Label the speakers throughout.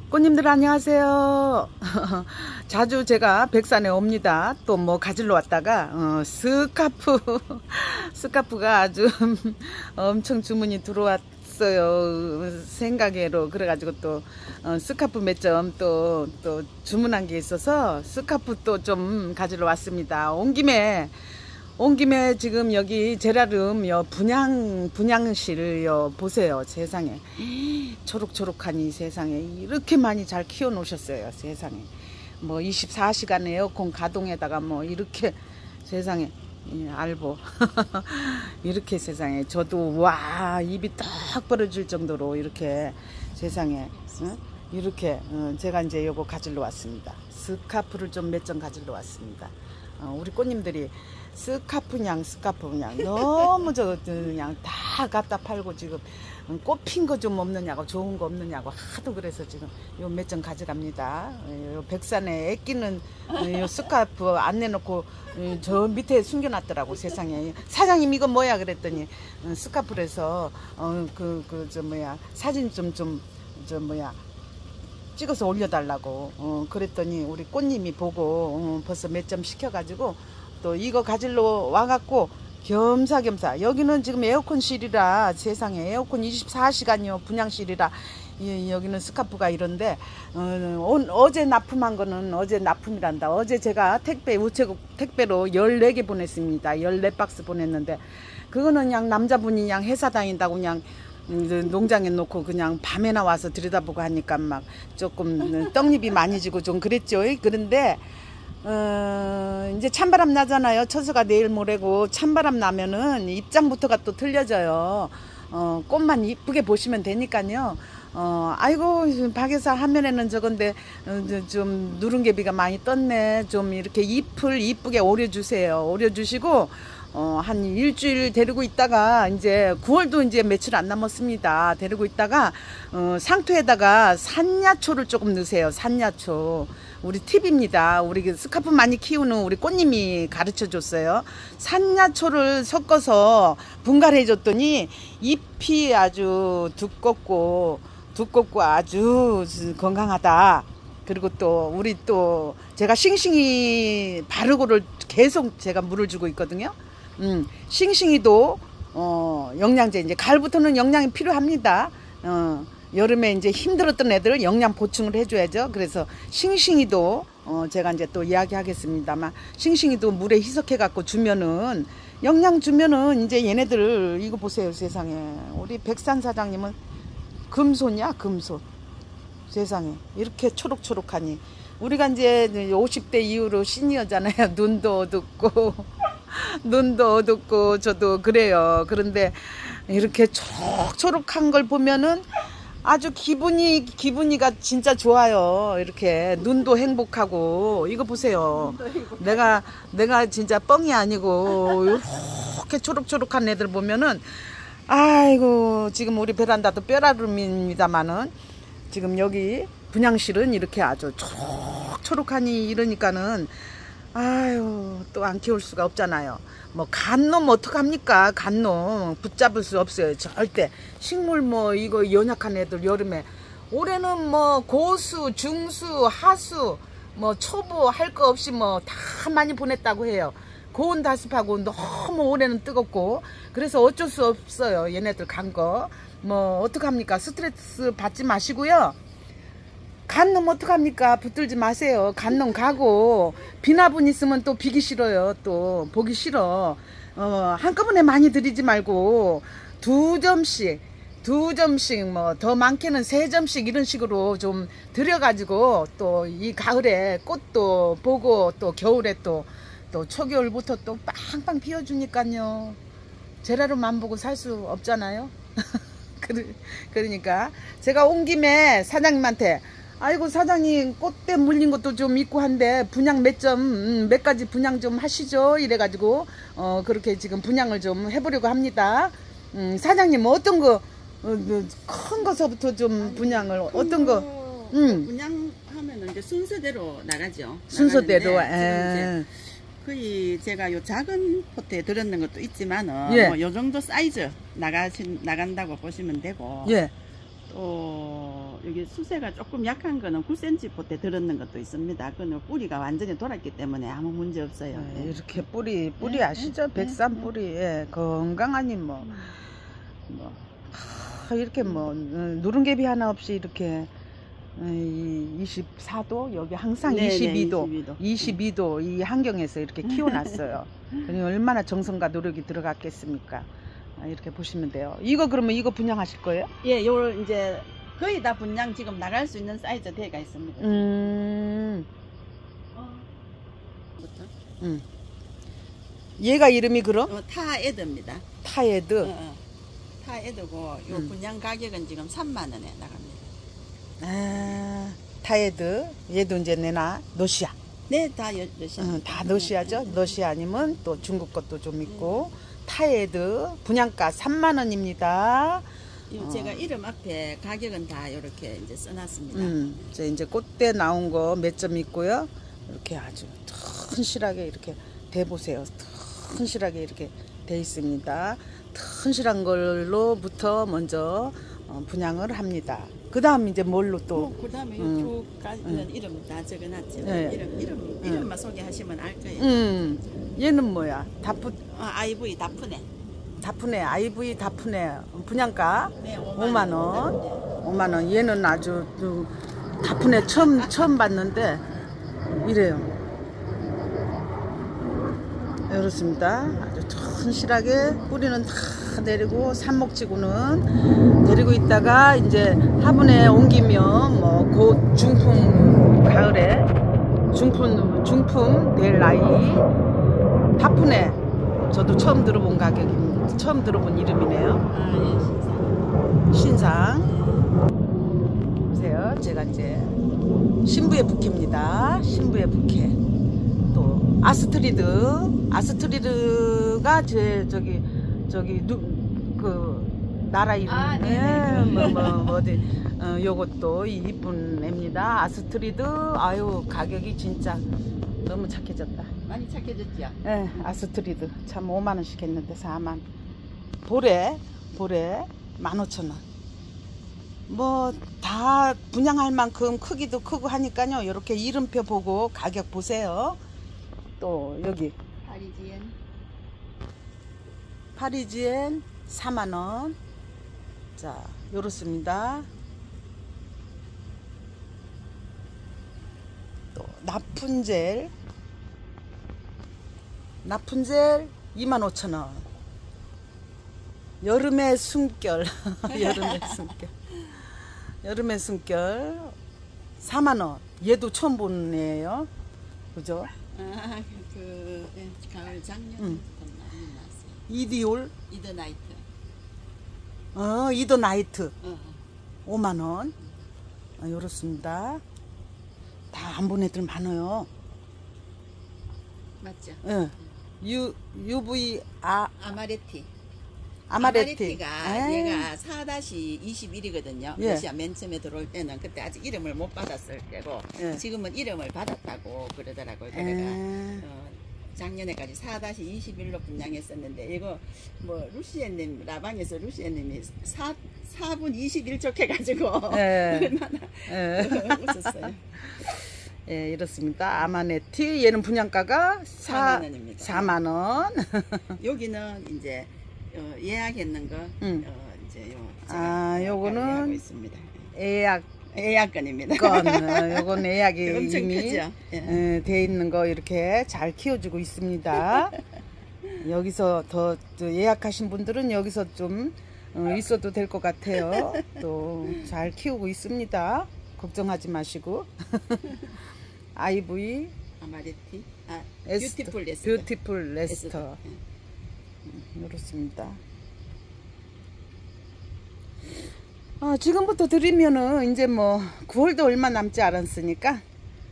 Speaker 1: 꽃님들 안녕하세요. 자주 제가 백산에 옵니다. 또 뭐 가지러 왔다가 스카프가 아주 엄청 주문이 들어왔어요. 생가게로. 그래가지고 또 스카프 몇 점 또 주문한 게 있어서 스카프 또 좀 가지러 왔습니다. 온 김에 지금 여기 제라름 분양실 보세요. 세상에 초록초록하니 세상에 이렇게 많이 잘 키워 놓으셨어요. 세상에 뭐 24시간 에어컨 가동에다가 뭐 이렇게 세상에 알보 이렇게 세상에 저도 와 입이 딱 벌어질 정도로 이렇게 세상에 이렇게 제가 이제 요거 가지러 왔습니다. 스카프를 좀 몇 점 가지러 왔습니다. 우리 꽃님들이 스카프 그냥 너무 그냥 다 갖다 팔고 지금 꽃핀 거 좀 없느냐고 좋은 거 없느냐고 하도 그래서 지금 요 몇 점 가져갑니다. 요 백산에 애끼는 요 스카프 안 내놓고 저 밑에 숨겨놨더라고. 세상에 사장님 이거 뭐야 그랬더니 스카프에서 사진 좀 찍어서 올려달라고 그랬더니 우리 꽃님이 보고 벌써 몇 점 시켜가지고 또 이거 가지러 와갖고 겸사겸사 여기는 지금 에어컨실이라 세상에 에어컨 24시간이요 분양실이라 여기는 스카프가 이런데 어제 납품한 거는 어제 납품이란다. 어제 제가 우체국 택배로 14개 보냈습니다. 14박스 보냈는데 그거는 그냥 남자분이 그냥 회사 다닌다고 그냥 농장에 놓고 그냥 밤에 나와서 들여다보고 하니까 막 조금 떡잎이 많이 지고 좀 그랬죠. 그런데 이제 찬바람 나잖아요. 처서가 내일 모레고 찬바람 나면은 입장부터가 또 틀려져요. 꽃만 이쁘게 보시면 되니까요. 아이고 박여사 화면에는 저건데 좀 누룽개비가 많이 떴네. 좀 이렇게 잎을 이쁘게 오려주세요. 오려주시고 한 일주일 데리고 있다가 이제 9월도 이제 며칠 안 남았습니다. 데리고 있다가 상토에다가 산야초를 조금 넣으세요. 산야초 우리 팁입니다. 우리 스카프 많이 키우는 우리 꽃님이 가르쳐 줬어요. 산야초를 섞어서 분갈해 줬더니 잎이 아주 두껍고 아주 건강하다. 그리고 또 우리 또 제가 싱싱이 바르고를 계속 제가 물을 주고 있거든요. 싱싱이도 영양제 이제 가을부터는 영양이 필요합니다. 여름에 이제 힘들었던 애들 영양 보충을 해줘야죠. 그래서 싱싱이도 제가 이제 또 이야기하겠습니다만 싱싱이도 물에 희석해 갖고 주면은 영양 주면은 이제 얘네들 이거 보세요. 세상에 우리 백산 사장님은 금손이야 금손. 세상에 이렇게 초록초록하니 우리가 이제 50대 이후로 시니어잖아요. 눈도 어둡고 저도 그래요. 그런데 이렇게 초록초록한 걸 보면은 아주 기분이가 진짜 좋아요. 이렇게 눈도 행복하고 이거 보세요. 내가 진짜 뻥이 아니고 이렇게 초록초록한 애들 보면은 아이고 지금 우리 베란다도 뼈라름입니다만은 지금 여기 분양실은 이렇게 아주 초록초록하니 이러니까는 아유 또 안 키울 수가 없잖아요. 뭐 간놈 어떡합니까? 간놈 붙잡을 수 없어요. 절대 식물 뭐 이거 연약한 애들 여름에 올해는 뭐 고수 중수 하수 뭐 초보 할 거 없이 뭐 다 많이 보냈다고 해요. 고온 다습하고 너무 올해는 뜨겁고 그래서 어쩔 수 없어요. 얘네들 간 거 뭐 어떡합니까? 스트레스 받지 마시고요. 간놈 어떡합니까? 붙들지 마세요. 간놈 가고 비나분 있으면 또 비기 싫어요. 또 보기 싫어. 한꺼번에 많이 들이지 말고 두 점씩 뭐 더 많게는 3점씩 이런 식으로 좀 들여가지고 또 이 가을에 꽃도 보고 또 겨울에 또 초겨울부터 또 빵빵 피워주니까요. 제라름만 보고 살 수 없잖아요. 그러니까 제가 온 김에 사장님한테 아이고 사장님 꽃대 물린 것도 좀 있고 한데 분양 몇 가지 분양 좀 하시죠 이래가지고 그렇게 지금 분양을 좀 해보려고 합니다. 사장님 어떤 거 큰 거서부터 좀 분양을 어떤 거
Speaker 2: 분양하면은 이제 순서대로 나가죠.
Speaker 1: 순서대로
Speaker 2: 거의 제가 요 작은 포트에 들었는 것도 있지만은
Speaker 1: 예.
Speaker 2: 뭐 요 정도 사이즈 나간다고 보시면 되고
Speaker 1: 예.
Speaker 2: 또 여기 수세가 조금 약한 거는 9cm 포트에 들었는 것도 있습니다. 그거는 뿌리가 완전히 돌았기 때문에 아무 문제 없어요.
Speaker 1: 네, 이렇게 뿌리
Speaker 2: 네,
Speaker 1: 아시죠?
Speaker 2: 네,
Speaker 1: 백산
Speaker 2: 네.
Speaker 1: 뿌리. 예, 건강하니 이렇게 누른개비 하나 없이 이렇게 24도 여기 항상
Speaker 2: 네,
Speaker 1: 22도,
Speaker 2: 22도.
Speaker 1: 22도 이 환경에서 이렇게 키워놨어요. 그러니 얼마나 정성과 노력이 들어갔겠습니까? 이렇게 보시면 돼요. 이거 그러면 이거 분양하실 거예요?
Speaker 2: 예, 요 이제 거의 다 분양 지금 나갈 수 있는 사이즈 대가 있습니다.
Speaker 1: 얘가 이름이 그럼?
Speaker 2: 타에드입니다.
Speaker 1: 타에드.
Speaker 2: 타에드고 요 분양 가격은 지금 3만 원에 나갑니다.
Speaker 1: 아, 타에드. 얘도 이제 내나 노시아.
Speaker 2: 네, 다 러시아.
Speaker 1: 다 노시아죠. 노시아 아니면 또 중국 것도 좀 있고. 타에드 분양가 3만 원입니다.
Speaker 2: 제가 이름 앞에 가격은 다 이렇게 이제 써놨습니다.
Speaker 1: 이제 꽃대 나온 거 몇 점 있고요. 이렇게 아주 튼실하게 이렇게 대보세요. 튼실하게 이렇게 돼 있습니다. 튼실한 걸로부터 먼저 분양을 합니다. 그 다음 이제 뭘로 또?
Speaker 2: 그 다음에 이쪽까지는 이름 다 적어놨죠.
Speaker 1: 네.
Speaker 2: 이름만 소개하시면 알 거예요.
Speaker 1: 얘는 뭐야?
Speaker 2: IV 다프네.
Speaker 1: 다프네, IV 다프네. 분양가
Speaker 2: 네,
Speaker 1: 5만 원. 5만 원. 얘는 아주 다프네 처음 봤는데 이래요. 이렇습니다. 아주 튼실하게 뿌리는 다 내리고 삽목지구는 내리고 있다가 이제 화분에 옮기면 곧 중풍 가을에 중풍 될 나이 다프네. 저도 처음 들어본 가격입니다. 처음 들어본 이름이네요.
Speaker 2: 예,
Speaker 1: 신상. 보세요. 제가 이제 신부의 부케입니다. 신부의 부케. 또 아스트리드가 그 나라 이름인데 요것도 이쁜 애입니다. 아스트리드. 아유, 가격이 진짜 너무 착해졌다.
Speaker 2: 많이 착해졌죠?
Speaker 1: 예, 아스트리드 참 5만 원씩 했는데 4만. 보레 15,000원. 다 분양할 만큼 크기도 크고 하니까요. 이렇게 이름표 보고 가격 보세요. 또 여기 파리지엔 4만 원. 자, 요렇습니다. 또 나푼젤 25,000원. 여름의 숨결. 여름의 숨결 4만 원. 얘도 처음 보는 애예요. 그죠?
Speaker 2: 가을 작년 나왔어요.
Speaker 1: 이디올
Speaker 2: 이더나이트.
Speaker 1: 이더나이트 5만 원. 요렇습니다. 다 안 본 애들 많아요.
Speaker 2: 맞죠?
Speaker 1: 예. UV
Speaker 2: 아마레티가 얘가 4-21이거든요.
Speaker 1: 예.
Speaker 2: 러시아 맨 처음에 들어올 때는 그때 아직 이름을 못 받았을 때고
Speaker 1: 예.
Speaker 2: 지금은 이름을 받았다고 그러더라고요. 그래가 작년에까지 4-21로 분양했었는데 이거 루시엔님 라방에서 루시엔님이 4분 21초 해가지고 얼마나 웃었어요.
Speaker 1: 예, 이렇습니다. 아마네티. 얘는 분양가가
Speaker 2: 4만 원입니다.
Speaker 1: 4만 원.
Speaker 2: 여기는 이제 예약했는 거 이제
Speaker 1: 요거는
Speaker 2: 하고 있습니다. 예약건입니다.
Speaker 1: 요건 예약이
Speaker 2: 엄청
Speaker 1: 이미
Speaker 2: 크죠?
Speaker 1: 돼 있는 거 이렇게 잘 키워주고 있습니다. 여기서 더 예약하신 분들은 여기서 좀 있어도 될 것 같아요. 또 잘 키우고 있습니다. 걱정하지 마시고. IV
Speaker 2: 아마레티
Speaker 1: 뷰티풀 레스터. 이렇습니다. 지금부터 드리면은 이제 9월도 얼마 남지 않았으니까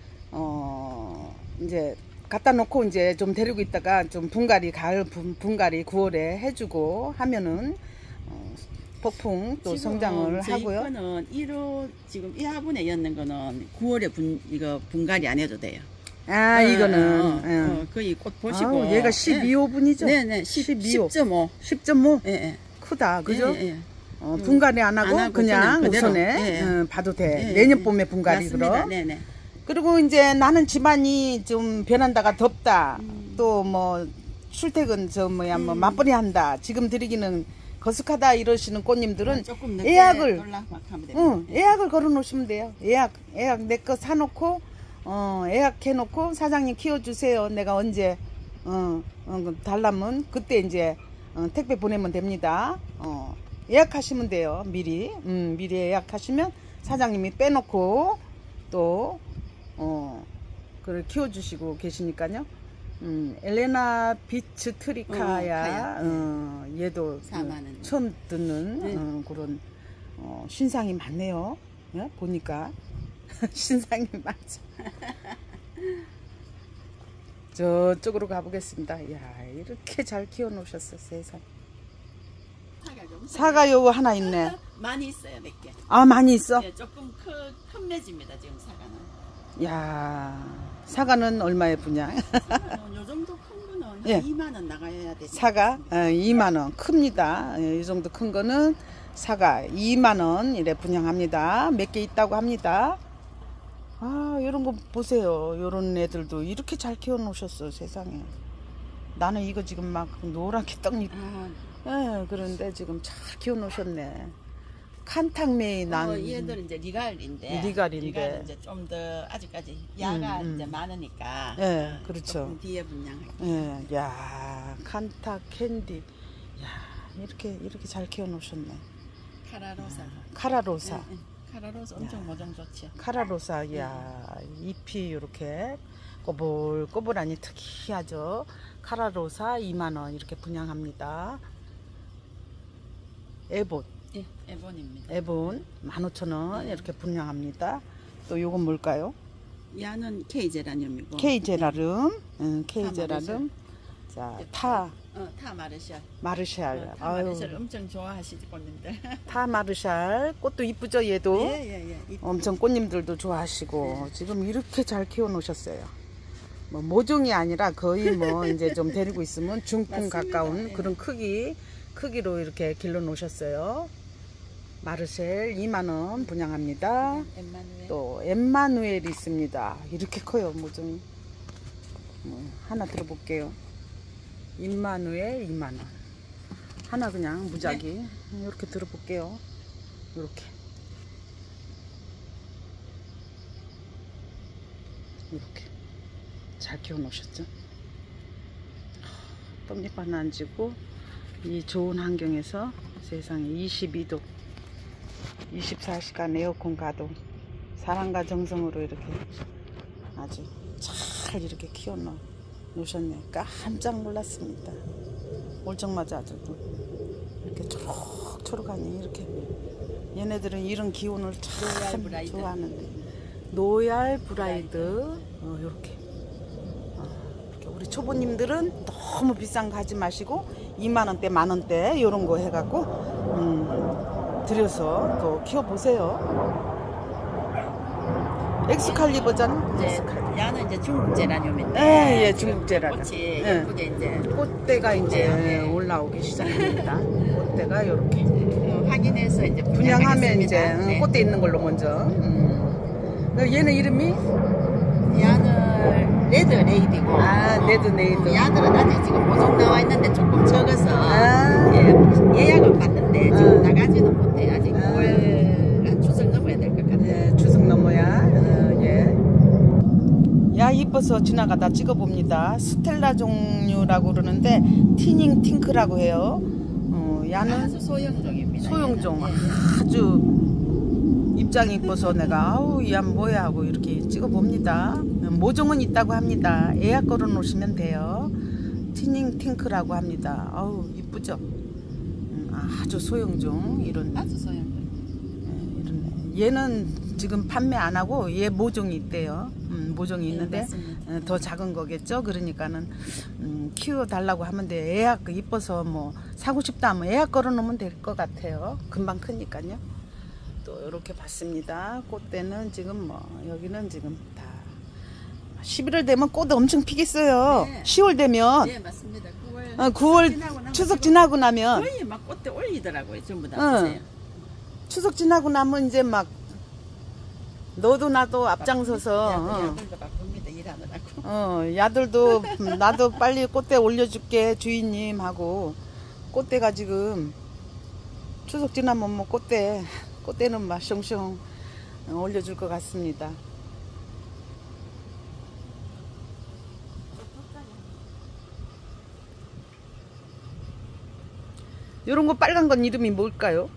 Speaker 1: 이제 갖다 놓고 이제 좀 데리고 있다가 좀 가을 분갈이 9월에 해주고 하면은 폭풍 또 성장을 하고요.
Speaker 2: 거는 1호 지금 이 화분에 였는 거는 9월에 이거 분갈이 안 해도 돼요.
Speaker 1: 이거는
Speaker 2: 거의 꽃 보시고
Speaker 1: 얘가 12호분이죠?
Speaker 2: 네네 10.5
Speaker 1: 10.5?
Speaker 2: 예.
Speaker 1: 크다, 그죠?
Speaker 2: 예.
Speaker 1: 분갈이 안 하고
Speaker 2: 하고
Speaker 1: 그냥
Speaker 2: 그대로.
Speaker 1: 우선에
Speaker 2: 예.
Speaker 1: 봐도 돼.
Speaker 2: 예,
Speaker 1: 내년
Speaker 2: 예.
Speaker 1: 봄에 분갈이
Speaker 2: 맞습니다.
Speaker 1: 그럼.
Speaker 2: 네네.
Speaker 1: 그리고 이제 나는 집안이 좀 변한다가 덥다. 또 뭐 출퇴근 뭐 맞벌이 한다. 지금 드리기는 거숙하다 이러시는 꽃님들은
Speaker 2: 조금 늦게
Speaker 1: 예약을
Speaker 2: 연락 하면 됩니다.
Speaker 1: 예약을 걸어 놓으시면 돼요. 예약 내 거 사놓고 예약해 놓고 사장님 키워주세요. 내가 언제 달라면 그때 이제 택배 보내면 됩니다. 예약하시면 돼요. 미리 미리 예약하시면 사장님이 빼놓고 또 그걸 키워주시고 계시니까요. 엘레나 비츠 트리카야. 얘도
Speaker 2: 4만 원.
Speaker 1: 처음 듣는 그런 신상이 많네요. 예? 보니까 신상이 많죠. 저쪽으로 가보겠습니다. 야, 이렇게 잘 키워놓으셨어, 세상. 사과 요거 하나 있네.
Speaker 2: 많이 있어요, 몇 개.
Speaker 1: 아, 많이 있어?
Speaker 2: 네, 조금 큰 매집니다, 지금 사과는.
Speaker 1: 야, 사과는 얼마에 분양?
Speaker 2: 요 정도 큰 거는
Speaker 1: 예.
Speaker 2: 2만 원 나가야 돼.
Speaker 1: 사과 2만원 큽니다. 이 정도 큰 거는 사과 2만원 이래 분양합니다. 몇 개 있다고 합니다. 아, 이런 거 보세요. 이런 애들도 이렇게 잘 키워 놓으셨어, 세상에. 나는 이거 지금 막 노랗게 떡잎. 그런데 지금 잘 키워 놓으셨네. 칸탕메이
Speaker 2: 얘들은 이제 리갈인데.
Speaker 1: 리갈인데.
Speaker 2: 이제 좀 더 아직까지 야가 이제 많으니까.
Speaker 1: 예, 그렇죠.
Speaker 2: 조금 뒤에 분양할게요.
Speaker 1: 예, 야, 칸타 캔디. 야, 이렇게 잘 키워 놓으셨네.
Speaker 2: 카라로사.
Speaker 1: 카라로사.
Speaker 2: 예. 카라로사 엄청 모종 좋죠.
Speaker 1: 카라로사, 야, 잎이 이렇게 꼬불꼬불하니 특이하죠. 카라로사 2만원 이렇게 분양합니다. 에본.
Speaker 2: 예, 에본입니다.
Speaker 1: 에본 15,000원 이렇게 분양합니다. 또 요건 뭘까요?
Speaker 2: 야는 K제라늄이고.
Speaker 1: K제라름. K제라름. 자, 타
Speaker 2: 마르샬.
Speaker 1: 마르샬.
Speaker 2: 타 마르샬 엄청 좋아하시지 꽃님들.
Speaker 1: 타 마르샬. 꽃도 이쁘죠, 얘도.
Speaker 2: 예.
Speaker 1: 엄청 꽃님들도 좋아하시고. 지금 이렇게 잘 키워 놓으셨어요. 뭐 모종이 아니라 거의 뭐 이제 좀 데리고 있으면 중풍 가까운 그런 크기로 이렇게 길러 놓으셨어요. 마르셀 2만원 분양합니다.
Speaker 2: 엠마누엘.
Speaker 1: 또 엠마누엘이 있습니다. 이렇게 커요, 모종이. 하나 들어볼게요. 임마누엘 2만원. 하나 그냥 무작위. 이렇게 들어볼게요. 이렇게 잘 키워 놓으셨죠? 떡잎 하나 안 지고 이 좋은 환경에서 세상에 22도 24시간 에어컨 가동 사랑과 정성으로 이렇게 아주 잘 이렇게 키워 놓으셨네. 깜짝 놀랐습니다. 올적마자 아주 이렇게 초록초록하니 이렇게 얘네들은 이런 기운을 참 좋아하는데 노얄 브라이드 이렇게 우리 초보님들은 너무 비싼 거 하지 마시고 2만원대 만원대 이런 거 해갖고 들여서 또 키워보세요. 엑스칼리버잖아.
Speaker 2: 야는 이제 중국 제라늄인데.
Speaker 1: 예, 중국 제라늄.
Speaker 2: 꽃이 예쁘게 이제
Speaker 1: 꽃대가 이제 올라오기 시작합니다. 꽃대가 이렇게
Speaker 2: 확인해서 이제
Speaker 1: 분양하면 이제 꽃대 있는 걸로 먼저. 얘는 이름이
Speaker 2: 야는 레드 레이디고.
Speaker 1: 레드 레이디.
Speaker 2: 야들은 아직 지금 모종 나와 있는데 조금 적어서 예약은 받는데 지금 나가지는 못해. 아직 9월 추석 넘어야 될 것 같아요.
Speaker 1: 추석 넘어야. 야, 이뻐서 지나가다 찍어봅니다. 스텔라 종류라고 그러는데 티닝 팅크라고 해요. 야는
Speaker 2: 아주 소형종입니다.
Speaker 1: 소형종. 아주 입장이 이뻐서 내가 아우 이 양 뭐야 하고 이렇게 찍어봅니다. 모종은 있다고 합니다. 예약 걸어 놓으시면 돼요. 티닝 팅크라고 합니다. 아우 이쁘죠? 아주 소형종. 이런
Speaker 2: 아주 소형종.
Speaker 1: 얘는 지금 판매 안 하고 얘 모종이 있대요. 모종이 있는데 더 작은 거겠죠. 그러니까는 키워달라고 하면 돼. 예약 이뻐서 뭐 사고 싶다 하면 예약 걸어 놓으면 될 것 같아요. 금방 크니까요. 또 이렇게 봤습니다. 꽃대는 지금 뭐 여기는 지금 다 11월 되면 꽃 엄청 피겠어요. 10월 되면
Speaker 2: 네, 맞습니다. 9월
Speaker 1: 9월 추석 지나고 나면
Speaker 2: 거의 막 꽃대 올리더라고요. 전부 다
Speaker 1: 응.
Speaker 2: 보세요.
Speaker 1: 추석 지나고 나면 이제 막 너도 나도 앞장서서
Speaker 2: 야들도 바쁩니다. 일하느라고.
Speaker 1: 야들도 나도 빨리 꽃대 올려줄게 주인님 하고 꽃대가 지금 추석 지나면 뭐 꽃대는 막 숑숑 올려줄 것 같습니다. 요런 거 빨간 건 이름이 뭘까요?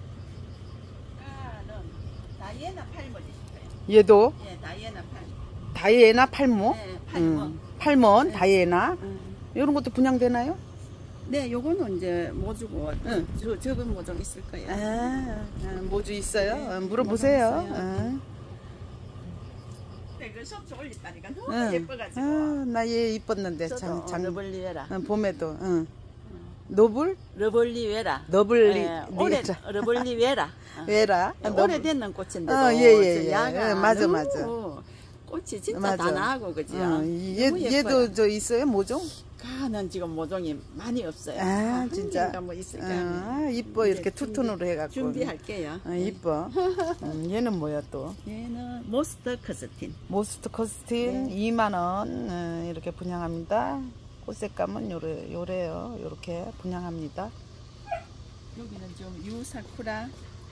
Speaker 2: 다이애나 팔모지 싶어요.
Speaker 1: 얘도
Speaker 2: 예, 다이애나 팔모.
Speaker 1: 다이애나 팔모?
Speaker 2: 네, 팔몬.
Speaker 1: 팔몬,
Speaker 2: 네.
Speaker 1: 다이애나. 요런 것도 분양되나요?
Speaker 2: 네, 요거는 이제 모주고
Speaker 1: 응.
Speaker 2: 저건 모종 있을 거예요.
Speaker 1: 모주 있어요?
Speaker 2: 네,
Speaker 1: 물어보세요.
Speaker 2: 모종 있어요. 네, 그 셔츠 올렸다니까 너무
Speaker 1: 응.
Speaker 2: 예뻐가지고.
Speaker 1: 나 얘 이뻤는데
Speaker 2: 러블리웨라.
Speaker 1: 봄에도. 노블?
Speaker 2: 러블리웨라.
Speaker 1: 너블리
Speaker 2: 올해 러블리웨라.
Speaker 1: 왜라?
Speaker 2: 오래됐는 꽃인데도.
Speaker 1: 예.
Speaker 2: 야가
Speaker 1: 맞아.
Speaker 2: 꽃이 진짜
Speaker 1: 맞아.
Speaker 2: 다 나고 그죠.
Speaker 1: 얘도 저 있어요 모종?
Speaker 2: 가는 지금 모종이 많이 없어요.
Speaker 1: 진짜.
Speaker 2: 개인가 뭐 있을까.
Speaker 1: 이뻐 이렇게 투톤으로 해갖고.
Speaker 2: 준비할게요.
Speaker 1: 이뻐. 얘는 뭐야 또?
Speaker 2: 얘는 모스터 커스틴.
Speaker 1: 모스트 커스틴
Speaker 2: 네.
Speaker 1: 2만원 이렇게 분양합니다. 꽃색감은 요래요. 요렇게 분양합니다.
Speaker 2: 여기는 좀 유사쿠라.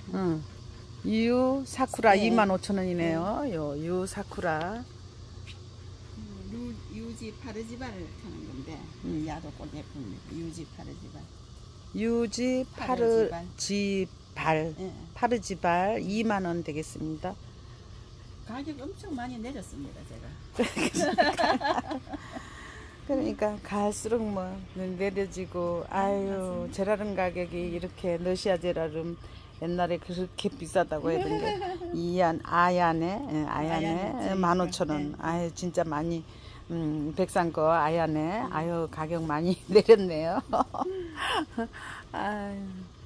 Speaker 1: 유 사쿠라
Speaker 2: 네.
Speaker 1: 25,000원이네요. 요 유 사쿠라.
Speaker 2: 유지 파르지발을 하는 건데 야도 꽃 예쁩니다. 유지 파르지발.
Speaker 1: 유지 파르지발.
Speaker 2: 네.
Speaker 1: 파르지발 2만원 되겠습니다.
Speaker 2: 가격 엄청 많이 내렸습니다. 제가.
Speaker 1: 그러니까 갈수록 뭐 내려지고 아유 제라름 가격이 이렇게 러시아 제라름 옛날에 그렇게 비싸다고 했던데 아얀에 15,000원. 아유 진짜 많이 백산 거 아얀에 아유 가격 많이 내렸네요. 아유.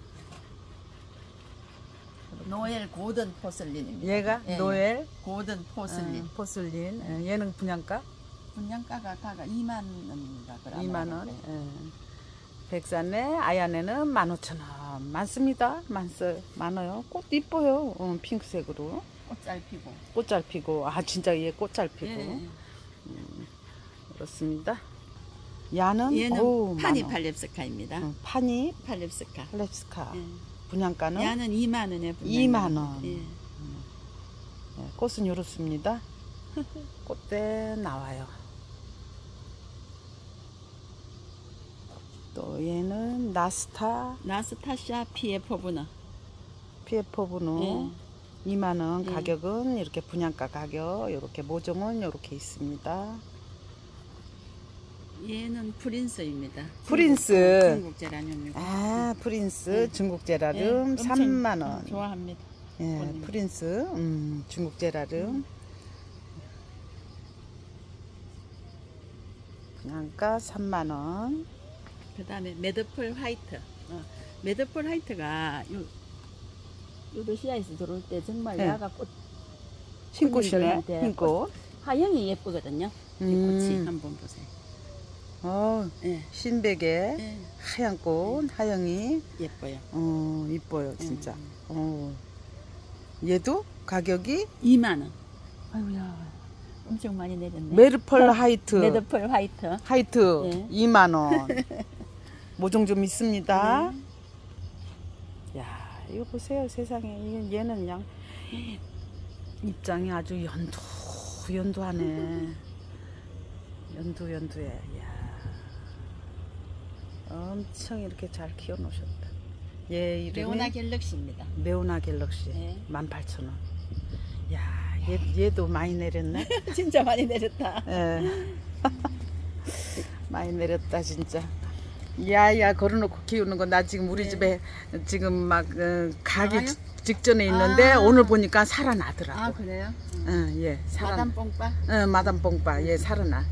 Speaker 2: 노엘 고든 포슬린입니다.
Speaker 1: 얘가
Speaker 2: 예,
Speaker 1: 노엘
Speaker 2: 고든 포슬린.
Speaker 1: 포슬린. 얘는 분양가?
Speaker 2: 분양가가 2만 원인가 그러나.
Speaker 1: 2만 원. 백산에 아얀에는 15,000원. 많습니다. 많아요. 꽃 이뻐요. 핑크색으로. 꽃 잘 피고. 진짜 얘 꽃 잘 피고.
Speaker 2: 예.
Speaker 1: 그렇습니다. 얘는
Speaker 2: 파니 팔렙스카입니다.
Speaker 1: 파니
Speaker 2: 팔렙스카.
Speaker 1: 팔렙스카.
Speaker 2: 예.
Speaker 1: 분양가는?
Speaker 2: 얘는 2만 원에
Speaker 1: 2만 원.
Speaker 2: 예.
Speaker 1: 꽃은 이렇습니다. 꽃대 나와요. 또 얘는
Speaker 2: 나스타샤 피에포브너.
Speaker 1: 피에포브노 2만 원. 가격은 이렇게 분양가 가격. 이렇게 모종은 이렇게 있습니다.
Speaker 2: 얘는 프린스입니다.
Speaker 1: 프린스.
Speaker 2: 중국 제라늄이고.
Speaker 1: 프린스 중국 제라름 3만 원.
Speaker 2: 좋아합니다.
Speaker 1: 예, 프린스 중국 제라름. 분양가 3만 원.
Speaker 2: 그다음에 매드펄 화이트. 매드펄 화이트가 러시아에서 들어올 때 정말 야가 꽃
Speaker 1: 흰꽃이네. 흰꽃.
Speaker 2: 하영이 예쁘거든요. 이 꽃이 한번 보세요.
Speaker 1: 흰백에 하얀 꽃, 하영이
Speaker 2: 예뻐요.
Speaker 1: 이뻐요, 진짜. 얘도 가격이
Speaker 2: 2만 원. 아유야, 엄청 많이 내렸네.
Speaker 1: 메르펄 하이트.
Speaker 2: 매드펄 화이트.
Speaker 1: 하이트 2만 원. 모종 좀 있습니다. 야, 이거 보세요, 세상에. 얘는 그냥 입장이 아주 연두하네. 연두해. 야, 엄청 이렇게 잘 키워 놓으셨다. 얘 이름이
Speaker 2: 레오나 갤럭시입니다.
Speaker 1: 레오나 갤럭시. 18,000원. 야, 얘도 많이 내렸네.
Speaker 2: 진짜 많이 내렸다.
Speaker 1: 많이 내렸다 진짜. 야야 걸어놓고 키우는 거 나 지금 우리 집에 지금 막 가기 직전에 있는데 오늘 보니까 살아나더라고.
Speaker 2: 그래요?
Speaker 1: 예,
Speaker 2: 마담 뽕빠?
Speaker 1: 마담 뽕빠. 얘 살아나.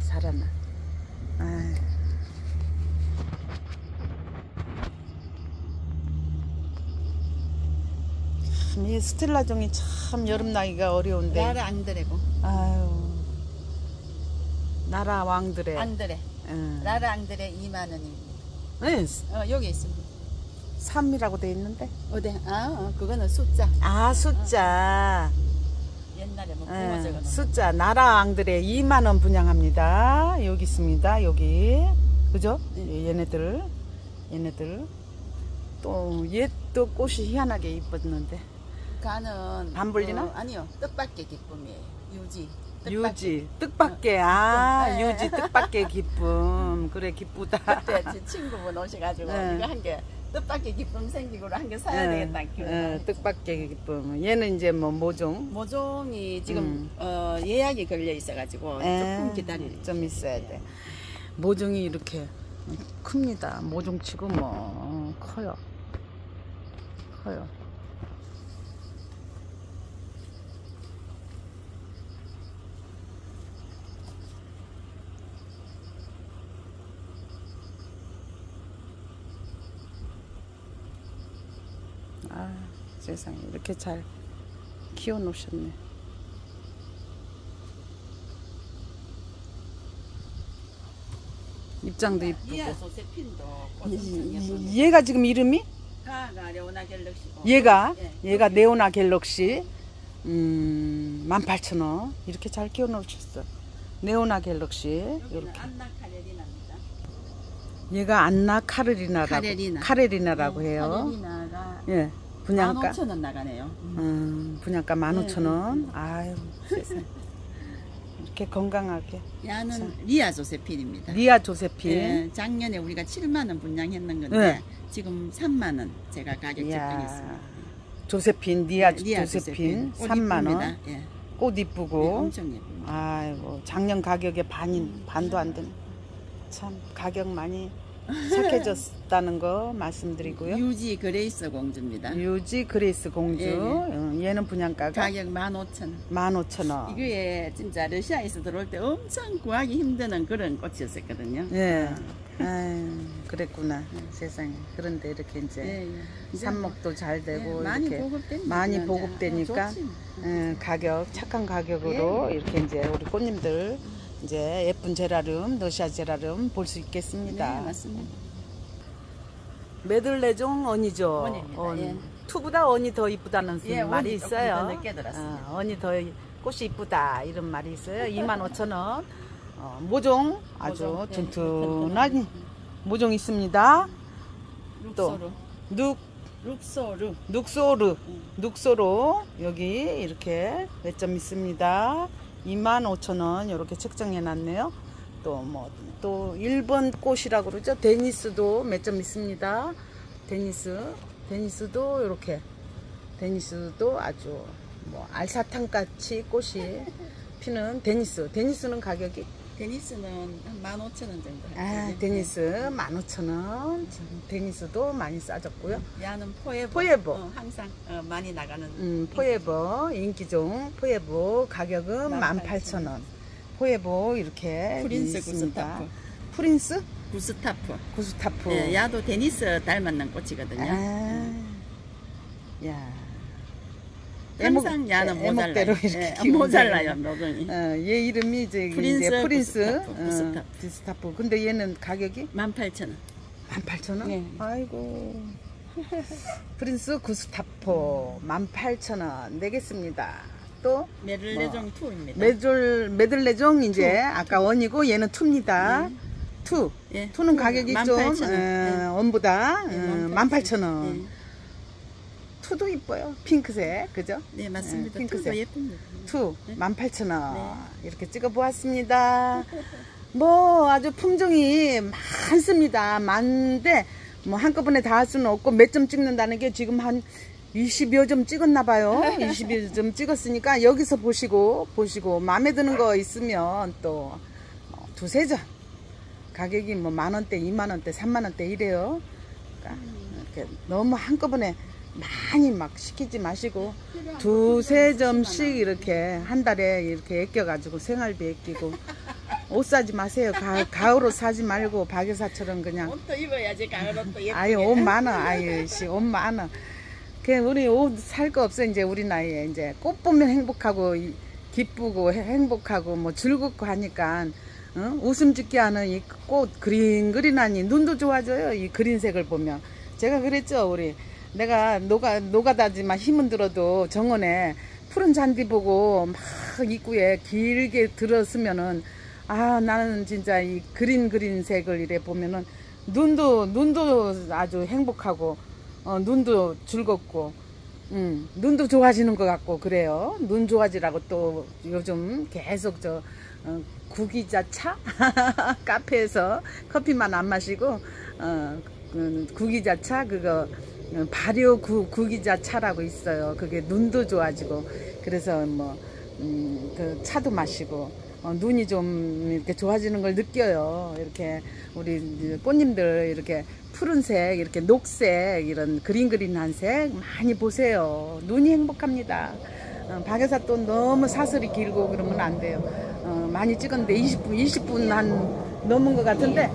Speaker 1: 이 스텔라종이 참 여름 나기가 어려운데.
Speaker 2: 나라 앙드레고.
Speaker 1: 아유, 나라 왕들의
Speaker 2: 앙드레. 나라 앙드레 2만 원입니다.
Speaker 1: 네.
Speaker 2: 여기 있습니다.
Speaker 1: 3이라고 돼 있는데.
Speaker 2: 어디? 그거는 숫자.
Speaker 1: 아, 숫자.
Speaker 2: 옛날에 뭐
Speaker 1: 예,
Speaker 2: 붕어 적어놓은
Speaker 1: 숫자 나라왕들의 2만 원 분양합니다. 여기 있습니다. 여기 그죠?
Speaker 2: 네.
Speaker 1: 얘네들 또 얘 또 꽃이 희한하게 이뻤는데.
Speaker 2: 가는
Speaker 1: 반불리나?
Speaker 2: 아니요. 뜻밖의 기쁨이에요. 유지.
Speaker 1: 유지 뜻밖의 유지 뜻밖의 기쁨. 그래 기쁘다.
Speaker 2: 그때 제 친구분 오셔가지고
Speaker 1: 네.
Speaker 2: 이거 한 개 뜻밖의 기쁨 생기고 한 개 사야 되겠다.
Speaker 1: 뜻밖의 기쁨. 얘는 이제 뭐 모종.
Speaker 2: 모종이 지금 예약이 걸려 있어가지고 조금 기다리죠.
Speaker 1: 좀 있어야 돼. 모종이 이렇게 큽니다. 모종치고 뭐 커요. 아, 세상에 이렇게 잘 키워 놓으셨네. 입장도 이쁘고.
Speaker 2: 이하 조세핀도 꽃 엄청 예쁘네.
Speaker 1: 얘가 지금 이름이?
Speaker 2: 가가 레오나 갤럭시고.
Speaker 1: 얘가
Speaker 2: 예.
Speaker 1: 네오나 갤럭시. 18,000원. 이렇게 잘 키워 놓으셨어. 네오나 갤럭시.
Speaker 2: 여기는
Speaker 1: 이렇게.
Speaker 2: 안나 카레리나입니다.
Speaker 1: 얘가 안나 카레리나라고. 카레리나라고 해요.
Speaker 2: 카레리나가
Speaker 1: 예. 분양가.
Speaker 2: 15,000원 나가네요.
Speaker 1: 분양가 15,000원. 아유, 세상에. 이렇게 건강하게.
Speaker 2: 야는 리아 조세핀입니다.
Speaker 1: 리아 조세핀.
Speaker 2: 예, 작년에 우리가 7만 원 분양했는 건데
Speaker 1: 네.
Speaker 2: 지금 3만 원 제가 가격 책정했습니다.
Speaker 1: 조세핀, 리아
Speaker 2: 리아
Speaker 1: 조세핀
Speaker 2: 꽃
Speaker 1: 3만
Speaker 2: 이쁩니다.
Speaker 1: 원.
Speaker 2: 예.
Speaker 1: 꽃
Speaker 2: 네,
Speaker 1: 이쁘고.
Speaker 2: 엄청 예쁩니다.
Speaker 1: 아이고, 작년 가격에 반도 안 되는. 참 가격 많이 착해졌다는 거 말씀드리고요.
Speaker 2: 유지 그레이스 공주입니다.
Speaker 1: 유지 그레이스 공주.
Speaker 2: 예,
Speaker 1: 얘는 분양가가
Speaker 2: 가격 15,000원.
Speaker 1: 15,000원.
Speaker 2: 이게 진짜 러시아에서 들어올 때 엄청 구하기 힘드는 그런 꽃이었었거든요.
Speaker 1: 예. 아유, 그랬구나. 세상에. 그런데 이렇게 이제
Speaker 2: 예, 예.
Speaker 1: 삽목도 잘 되고
Speaker 2: 많이
Speaker 1: 이렇게
Speaker 2: 보급되니까
Speaker 1: 많이 보급되니까 가격 착한 가격으로 이렇게 이제 우리 꽃님들 이제 예쁜 제라름, 러시아 제라름 볼 수 있겠습니다.
Speaker 2: 네, 맞습니다.
Speaker 1: 메들레종 언이죠.
Speaker 2: 언입니다. 예.
Speaker 1: 투보다 언이 더 이쁘다는
Speaker 2: 예,
Speaker 1: 말이
Speaker 2: 언이 조금
Speaker 1: 있어요.
Speaker 2: 더 늦게 들었습니다.
Speaker 1: 언이 더 꽃이 이쁘다 이런 말이 있어요. 25,000원. 모종 아주
Speaker 2: 모종, 예,
Speaker 1: 튼튼한 모종 있습니다.
Speaker 2: 룩소루. 룩소루.
Speaker 1: 눅소로 여기 이렇게 몇 점 있습니다. 25,000원 이렇게 책정해 놨네요. 또 1번 꽃이라고 그러죠. 데니스도 몇 점 있습니다. 데니스도 이렇게 데니스도 아주 뭐 알사탕 같이 꽃이 피는 데니스는 가격이
Speaker 2: 데니스는 한 15,000원 정도.
Speaker 1: 데니스 15,000원. 데니스도 많이 싸졌고요.
Speaker 2: 야는
Speaker 1: 포에버.
Speaker 2: 항상 많이 나가는.
Speaker 1: 포에버 인기종 포에버 가격은 18,000원. 포에버 이렇게
Speaker 2: 프린스
Speaker 1: 있습니다.
Speaker 2: 구스타프.
Speaker 1: 프린스 구스타프.
Speaker 2: 예, 야도 데니스 닮았는 꽃이거든요.
Speaker 1: 야.
Speaker 2: 항상 야는
Speaker 1: 애목대로
Speaker 2: 모자라요.
Speaker 1: 이렇게
Speaker 2: 예, 모자라요, 모종이.
Speaker 1: 얘 이름이 이제
Speaker 2: 프린스
Speaker 1: 구스타프. 근데 얘는 가격이
Speaker 2: 18,000원.
Speaker 1: 18,000원?
Speaker 2: 네.
Speaker 1: 아이고. 프린스 구스타프 18,000원 내겠습니다. 또
Speaker 2: 메들레종 2입니다.
Speaker 1: 메들레종 이제 아까 원이고 얘는 투입니다. 투.
Speaker 2: 예,
Speaker 1: 투는 가격이 좀
Speaker 2: 18,000원.
Speaker 1: 원보다 18,000원.
Speaker 2: 예.
Speaker 1: 투도 이뻐요. 핑크색. 그죠?
Speaker 2: 네, 맞습니다.
Speaker 1: 핑크색.
Speaker 2: 투도 예쁩니다.
Speaker 1: 투 18,000원.
Speaker 2: 네.
Speaker 1: 이렇게 찍어 보았습니다. 뭐 아주 품종이 많습니다. 많은데 뭐 한꺼번에 다 할 수는 없고 몇 점 찍는다는 게 지금 한 20여 점 찍었나 봐요. 20여 점 찍었으니까 여기서 보시고 마음에 드는 거 있으면 또 두세 점. 가격이 뭐 10,000원대, 20,000원대, 30,000원대 이래요. 그러니까 이렇게 너무 한꺼번에 많이 막 시키지 마시고 두세 점씩 이렇게 한 달에 이렇게 아껴가지고 생활비 아끼고 옷 사지 마세요. 가을 옷 사지 말고 박여사처럼 그냥
Speaker 2: 옷도 입어야지 가을 옷도 예쁘게.
Speaker 1: 아유 옷 많아. 아유 씨 옷 많아. 그냥 우리 옷 살 거 없어. 이제 우리 나이에 이제 꽃 보면 행복하고 기쁘고 행복하고 뭐 즐겁고 하니까 웃음 짓게 하는 이 꽃 그린그린하니 눈도 좋아져요. 이 그린색을 보면. 제가 그랬죠. 내가 노가다지만 힘은 들어도 정원에 푸른 잔디 보고 막 입구에 길게 들었으면은 나는 진짜 이 그린색을 이래 보면은 눈도 아주 행복하고 눈도 즐겁고 눈도 좋아지는 것 같고 그래요. 눈 좋아지라고 또 요즘 계속 구기자차 카페에서 커피만 안 마시고 구기자차 그거 발효 구기자차라고 있어요. 그게 눈도 좋아지고 그래서 그 차도 마시고 눈이 좀 이렇게 좋아지는 걸 느껴요. 이렇게 우리 꽃님들 이렇게 푸른색, 이렇게 녹색, 이런 그린한 색 많이 보세요. 눈이 행복합니다. 박여사 또 너무 사설이 길고 그러면 안 돼요. 많이 찍었는데 20분 한 넘은 것 같은데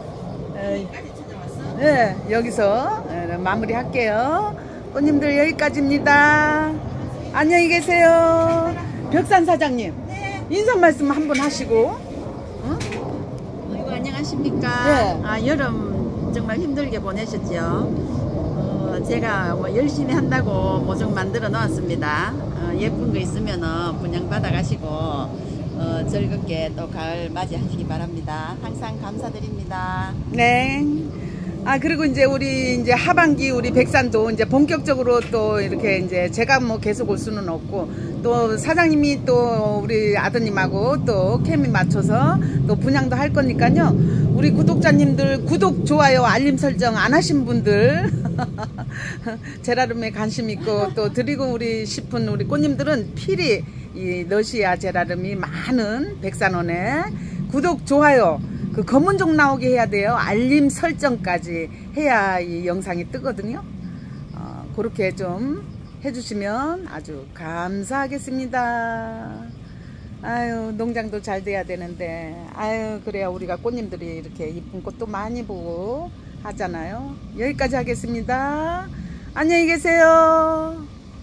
Speaker 1: 네, 여기서 마무리 할게요. 꽃님들 여기까지입니다. 안녕히 계세요. 벽산 사장님, 인사 말씀 한번 하시고.
Speaker 2: 아이고, 안녕하십니까.
Speaker 1: 네.
Speaker 2: 여름 정말 힘들게 보내셨죠. 제가 열심히 한다고 모종 만들어 놓았습니다. 예쁜 거 있으면 분양받아 가시고 즐겁게 또 가을 맞이하시기 바랍니다. 항상 감사드립니다.
Speaker 1: 네. 그리고 이제 우리 이제 하반기 우리 백산도 이제 본격적으로 또 이렇게 이제 제가 계속 올 수는 없고 또 사장님이 또 우리 아드님하고 또 케미 맞춰서 또 분양도 할 거니까요. 우리 구독자님들 구독, 좋아요, 알림 설정 안 하신 분들 제라름에 관심 있고 또 드리고 싶은 우리 꽃님들은 필히 이 러시아 제라름이 많은 백산원에 구독, 좋아요 그 검은종 나오게 해야 돼요. 알림 설정까지 해야 이 영상이 뜨거든요. 그렇게 좀 해주시면 아주 감사하겠습니다. 아유, 농장도 잘 돼야 되는데 그래야 우리가 꽃님들이 이렇게 이쁜 꽃도 많이 보고 하잖아요. 여기까지 하겠습니다. 안녕히 계세요.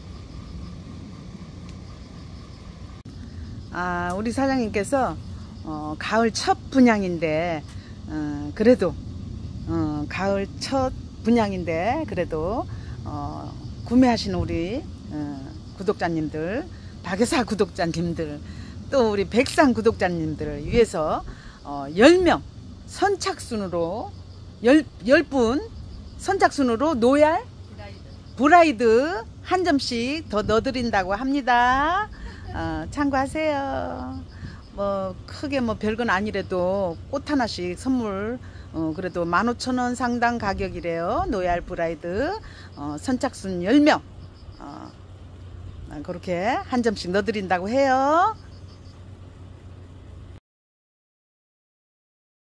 Speaker 1: 우리 사장님께서 가을 첫 분양인데 그래도 가을 첫 분양인데 그래도 구매하시는 우리 구독자님들, 박여사 구독자님들, 또 우리 백산 구독자님들을 위해서 10명 선착순으로 10분 선착순으로 노얄 브라이드 한 점씩 더 넣어드린다고 합니다. 참고하세요. 크게 별건 아니래도 꽃 하나씩 선물 그래도 15,000원 상당 가격이래요. 노얄 브라이드 선착순 10명 그렇게 한 점씩 넣어드린다고 해요.